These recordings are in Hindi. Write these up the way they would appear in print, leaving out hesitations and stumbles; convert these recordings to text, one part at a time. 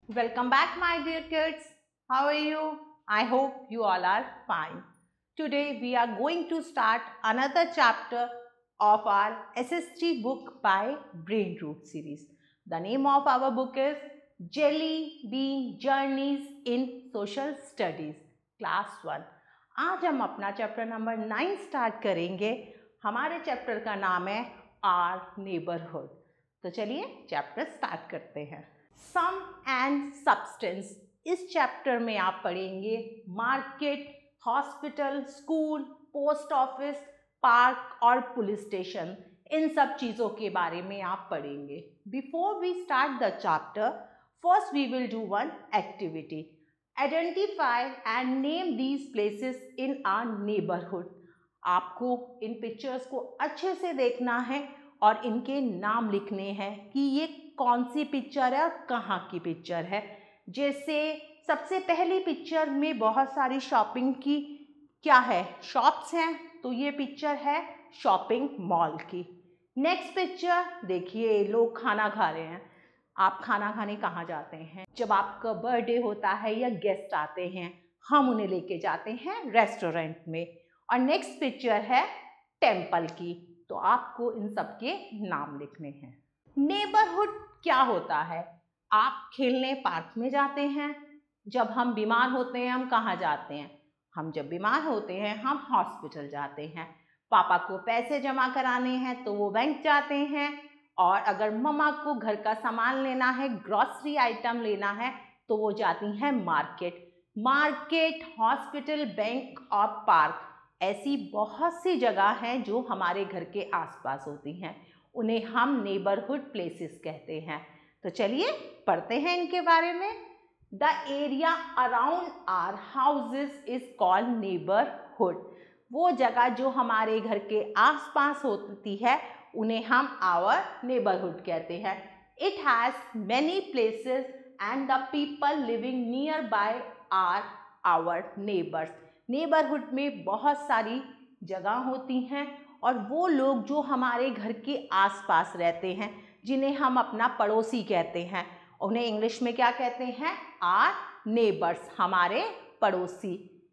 Welcome back, my dear kids. How are you? I hope you all are fine. Today, we are going to start another chapter of our SST book by Brain Root series. The name of our book is Jelly Bean Journeys in Social Studies, Class 1. आज हम अपना चैप्टर नंबर 9 स्टार्ट करेंगे. हमारे चैप्टर का नाम है आर नेबरहुड. तो चलिए चैप्टर स्टार्ट करते हैं. Sum and substance. इस चैप्टर में आप पढ़ेंगे market, hospital, school, post office, park और पुलिस स्टेशन. इन सब चीज़ों के बारे में आप पढ़ेंगे. Before we start the chapter, first we will do one activity. Identify and name these places in our neighbourhood. आपको इन पिक्चर्स को अच्छे से देखना है और इनके नाम लिखने हैं कि ये कौन सी पिक्चर है और कहाँ की पिक्चर है. जैसे सबसे पहली पिक्चर में बहुत सारी शॉपिंग की क्या है, शॉप्स हैं, तो ये पिक्चर है शॉपिंग मॉल की. नेक्स्ट पिक्चर देखिए, लोग खाना खा रहे हैं. आप खाना खाने कहाँ जाते हैं? जब आपका बर्थडे होता है या गेस्ट आते हैं, हम उन्हें लेके जाते हैं रेस्टोरेंट में. और नेक्स्ट पिक्चर है टेम्पल की. तो आपको इन सब के नाम लिखने हैं. नेबरहुड क्या होता है? आप खेलने पार्क में जाते हैं. जब हम बीमार होते हैं हम कहाँ जाते हैं? हम जब बीमार होते हैं हम हॉस्पिटल जाते हैं. पापा को पैसे जमा कराने हैं तो वो बैंक जाते हैं. और अगर मम्मा को घर का सामान लेना है, ग्रॉसरी आइटम लेना है, तो वो जाती हैं मार्केट. मार्केट, हॉस्पिटल, बैंक और पार्क ऐसी बहुत सी जगह हैं जो हमारे घर के आसपास होती हैं. उन्हें हम नेबरहुड प्लेसेस कहते हैं. तो चलिए पढ़ते हैं इनके बारे में. The area around our houses is called neighbourhood. वो जगह जो हमारे घर के आसपास होती है उन्हें हम आवर नेबरहुड कहते हैं. It has many places and the people living nearby are our neighbours. Neighbourhood में बहुत सारी जगह होती हैं और वो लोग जो हमारे घर के आसपास रहते हैं, जिन्हें हम अपना पड़ोसी कहते हैं, उन्हें इंग्लिश में क्या कहते हैं? आर नेबर्स, हमारे पड़ोसी.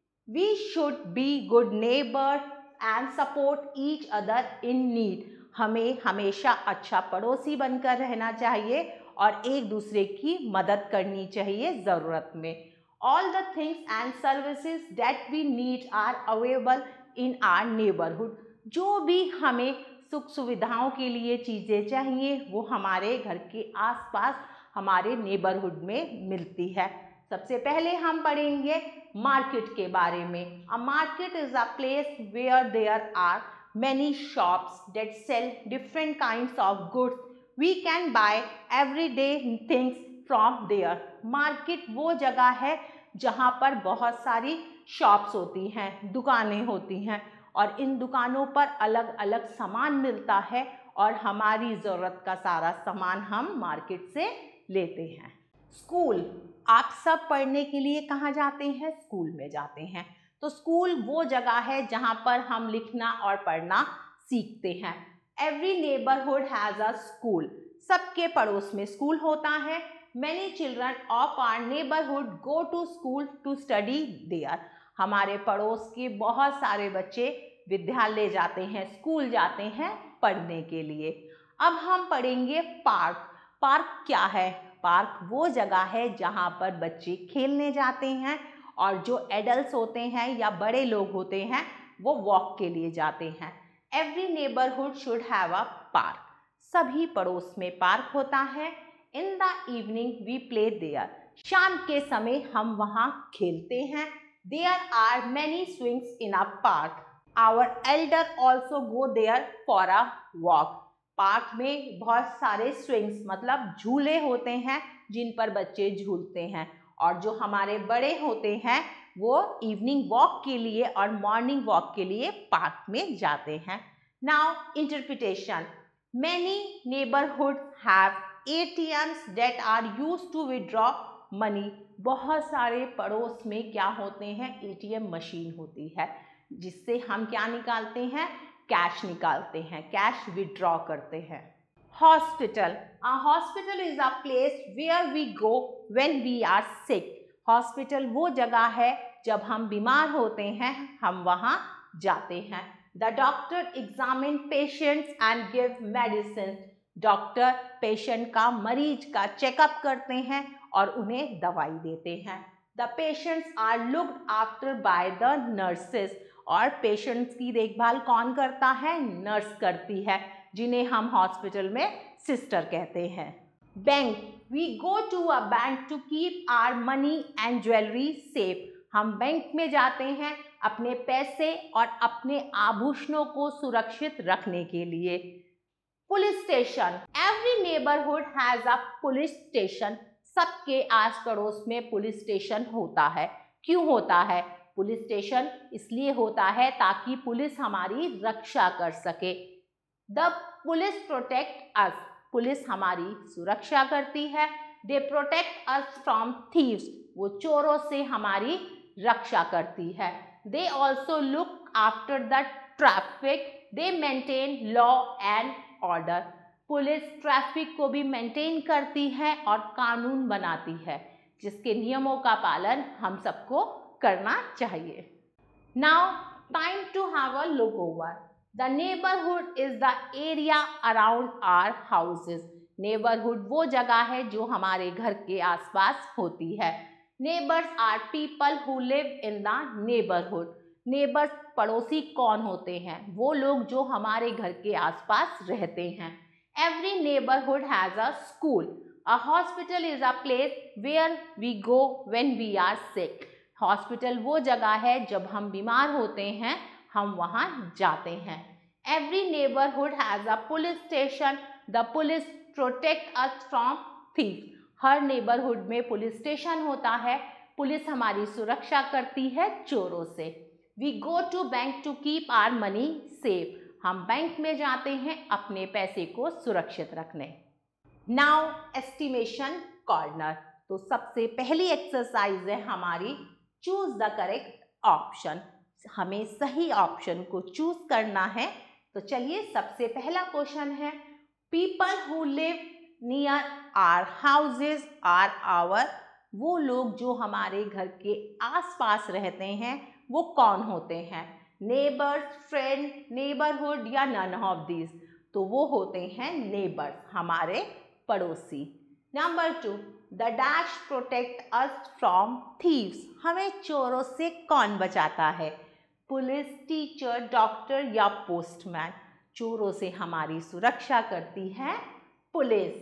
We should be good neighbour and support each other in need. हमें हमेशा अच्छा पड़ोसी बनकर रहना चाहिए और एक दूसरे की मदद करनी चाहिए ज़रूरत में. All the things and services that we need are available in our neighborhood. जो भी हमें सुख सुविधाओं के लिए चीज़ें चाहिए वो हमारे घर के आसपास हमारे नेबरहुड में मिलती है. सबसे पहले हम पढ़ेंगे मार्केट के बारे में. A market is a place where there are many shops that sell different kinds of goods. We can buy everyday things from there. Market वो जगह है जहाँ पर बहुत सारी शॉप्स होती हैं, दुकानें होती हैं और इन दुकानों पर अलग अलग सामान मिलता है और हमारी ज़रूरत का सारा सामान हम मार्केट से लेते हैं. स्कूल. आप सब पढ़ने के लिए कहाँ जाते हैं? स्कूल में जाते हैं. तो स्कूल वो जगह है जहाँ पर हम लिखना और पढ़ना सीखते हैं. Every neighbourhood has a school. सबके पड़ोस में स्कूल होता है. Many children of our neighborhood go to school to study there. हमारे पड़ोस के बहुत सारे बच्चे विद्यालय जाते हैं, स्कूल जाते हैं पढ़ने के लिए. अब हम पढ़ेंगे पार्क. पार्क क्या है? पार्क वो जगह है जहाँ पर बच्चे खेलने जाते हैं और जो एडल्ट्स होते हैं या बड़े लोग होते हैं वो वॉक के लिए जाते हैं. Every neighbourhood should have a park. सभी पड़ोस में पार्क होता है. In the evening we play there. शाम के समय हम वहाँ खेलते हैं. There are many swings in a park. Our elder also go there for a walk. Park में बहुत सारे स्विंग्स मतलब झूले होते हैं जिन पर बच्चे झूलते हैं और जो हमारे बड़े होते हैं वो इवनिंग वॉक के लिए और मॉर्निंग वॉक के लिए पार्क में जाते हैं. Now interpretation. Many neighborhoods have ATMs that are used to withdraw money. बहुत सारे पड़ोस में क्या होते हैं? ATM मशीन होती है जिससे हम क्या निकालते हैं? कैश निकालते हैं, कैश विड्रॉ करते हैं. Hospital. A hospital is a place where we go when we are sick. Hospital वो जगह है जब हम बीमार होते हैं, हम वहाँ जाते हैं. The doctor examine patients and give medicine. Doctor patient का, मरीज का चेकअप करते हैं और उन्हें दवाई देते हैं. The patients are looked after by the nurses. और पेशेंट्स की देखभाल कौन करता है? नर्स करती है, जिन्हें हम हॉस्पिटल में सिस्टर कहते हैं. Bank. We go to a bank to keep our money and jewellery safe. हम बैंक में जाते हैं अपने पैसे और अपने आभूषणों को सुरक्षित रखने के लिए. Police station. Every neighbourhood has a police station. सबके आस पड़ोस में पुलिस स्टेशन होता है. क्यों होता है? पुलिस स्टेशन इसलिए होता है ताकि पुलिस हमारी रक्षा कर सके. The police protect us. Police हमारी सुरक्षा करती है. They protect us from thieves. वो चोरों से हमारी रक्षा करती है. They also look after the traffic. They maintain law and order. Police traffic को भी मेंटेन करती है और कानून बनाती है, जिसके नियमों का पालन हम सबको करना चाहिए. Now time to have a look over. The neighbourhood is the area around our houses. Neighbourhood वो जगह है जो हमारे घर के आसपास होती है. Neighbours are people who live in the neighbourhood. Neighbours पड़ोसी कौन होते हैं? वो लोग जो हमारे घर के आसपास रहते हैं. Every neighbourhood has a school. A hospital is a place where we go when we are sick. Hospital वो जगह है जब हम बीमार होते हैं, हम वहाँ जाते हैं. Every neighbourhood has a police station. The police protect us from thief. हर नेबरहुड में पुलिस स्टेशन होता है. पुलिस हमारी सुरक्षा करती है चोरों से. We go to bank to keep our money safe. हम बैंक में जाते हैं अपने पैसे को सुरक्षित रखने. Now estimation corner. तो सबसे पहली एक्सरसाइज है हमारी चूज द करेक्ट ऑप्शन. हमें सही ऑप्शन को चूज करना है. तो चलिए, सबसे पहला क्वेश्चन है, people who live near our houses are our. वो लोग जो हमारे घर के आसपास रहते हैं वो कौन होते हैं? नेबर्स, फ्रेंड, नेबरहुड या नन ऑफ दीज. तो वो होते हैं नेबर्स, हमारे पड़ोसी. Number 2, the dash protect us from thieves. हमें चोरों से कौन बचाता है? पुलिस, टीचर, डॉक्टर या पोस्टमैन. चोरों से हमारी सुरक्षा करती है police.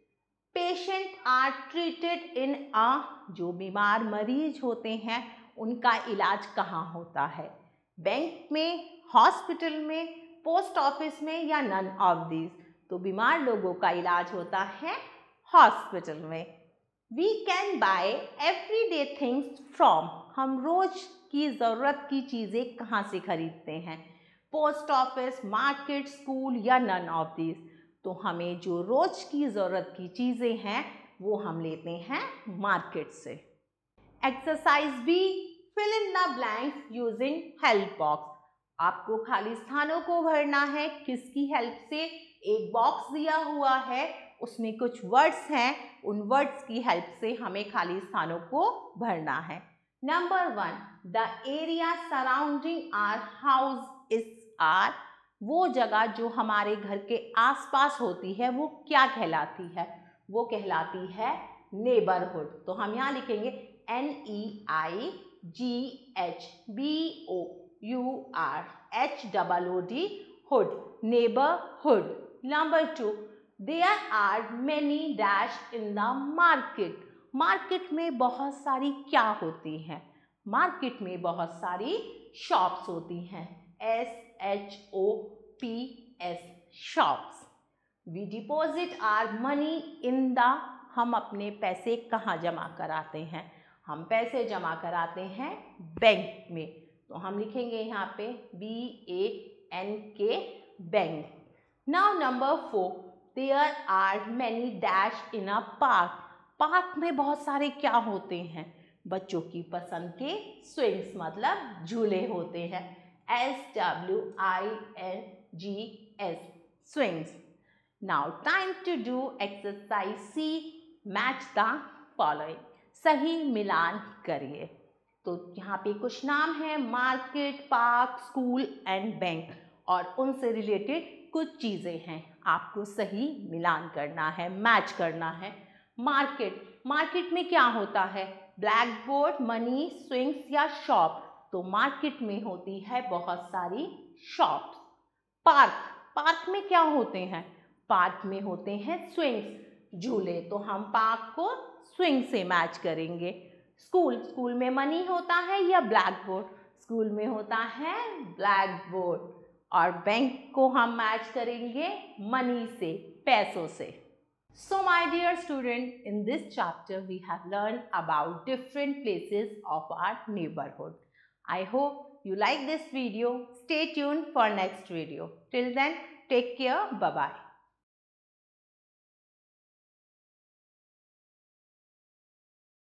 Patient are treated in a. जो बीमार मरीज होते हैं उनका इलाज कहाँ होता है? बैंक में, हॉस्पिटल में, पोस्ट ऑफिस में या नन ऑफ दीज. तो बीमार लोगों का इलाज होता है हॉस्पिटल में. We can buy everyday things from. हम रोज की ज़रूरत की चीज़ें कहाँ से खरीदते हैं? पोस्ट ऑफिस, मार्केट, स्कूल या नन ऑफ दीज. तो हमें जो रोज की ज़रूरत की चीज़ें हैं वो हम लेते हैं मार्केट से. Exercise B, fill in the blanks using help box. आपको खाली स्थानों को भरना है. किसकी हेल्प से? एक बॉक्स दिया हुआ है, उसमें कुछ वर्ड्स हैं, उन वर्ड्स की हेल्प से हमें खाली स्थानों को भरना है. Number 1, the area surrounding our house is are. वो जगह जो हमारे घर के आसपास होती है वो क्या कहलाती है? वो कहलाती है नेबरहुड. तो हम यहाँ लिखेंगे NEIGHBOURHOOD, hood, neighbourhood. Number 2, there are many dash in the market. Market में बहुत सारी क्या होती हैं? मार्केट में बहुत सारी शॉप्स होती हैं. SHOPS, shops. We deposit our money in the. हम अपने पैसे कहाँ जमा कराते हैं? हम पैसे जमा कराते हैं बैंक में. तो हम लिखेंगे यहाँ पे BANK, bank. Now number 4, there are many dash in a park. Park में बहुत सारे क्या होते हैं? बच्चों की पसंद के स्विंग्स, मतलब झूले होते हैं. SWINGS, swings. Now time to do exercise C. Match the following. सही मिलान करिए। तो यहाँ पे कुछ नाम है, market, park, school and bank, और उनसे रिलेटेड कुछ चीज़ें हैं। आपको सही मिलान करना है, मैच करना है। मार्केट में क्या होता है? ब्लैक बोर्ड, मनी, स्विंग्स या शॉप। तो मार्केट में होती है बहुत सारी शॉप्स। पार्क में क्या होते हैं? पार्क में होते हैं स्विंग्स, झूले। तो हम पार्क को स्विंग से मैच करेंगे। स्कूल में मनी होता है या ब्लैक बोर्ड? स्कूल में होता है ब्लैक बोर्ड। और बैंक को हम मैच करेंगे मनी से, पैसों से। So my dear student, in this chapter we have learned about different places of our neighborhood. I hope you like this video. Stay tuned for next video. Till then, take care. Bye bye.